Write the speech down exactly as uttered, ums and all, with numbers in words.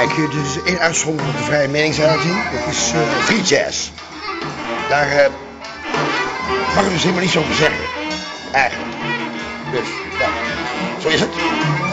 Kijk, er is één uitzondering op de vrije meningsuiting. Dat is uh, free jazz. Daar uh, mag ik dus helemaal niet zo over zeggen. Eigenlijk. Dus, ja, zo is het.